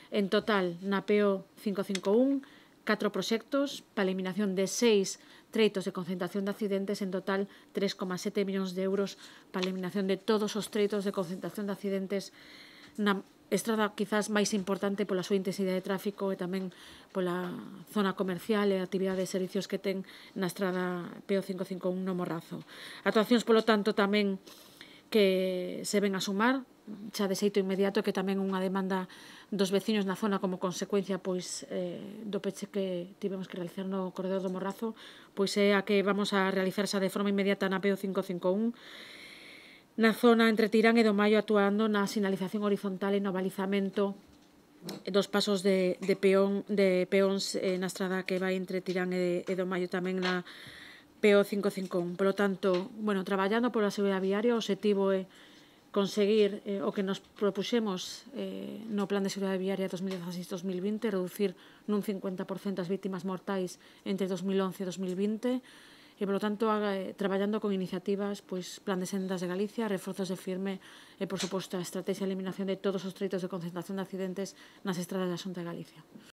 En total, na PO 551, 4 proxectos para a eliminación de 6 treitos de concentración de accidentes, en total 3,7 millóns de euros para a eliminación de todos os treitos de concentración de accidentes na estrada quizás máis importante pola súa intensidade de tráfico e tamén pola zona comercial e a actividade de servicios que ten na estrada PO 551 no Morrazo. Actuacións, polo tanto, tamén que se ven a sumar xa de xeito inmediato, que tamén unha demanda dos veciños na zona como consecuencia do peche que tivemos que realizar no corredor do Morrazo, pois é a que vamos a realizar xa de forma inmediata na PO 551 na zona entre Tirán e do Maio, actuando na sinalización horizontal e no balizamento dos pasos de peóns na estrada que vai entre Tirán e do Maio, tamén na PO 551. Por lo tanto, traballando pola seguridade viaria, o obxectivo é conseguir o que nos propuxemos no Plan de Seguridade Viaria 2016-2020, reducir nun 50% as vítimas mortais entre 2011 e 2020, e, por lo tanto, traballando con iniciativas, Plan de Sendas de Galicia, reforzos de firme e, por suposto, a estrategia de eliminación de todos os treitos de concentración de accidentes nas estradas da Xunta de Galicia.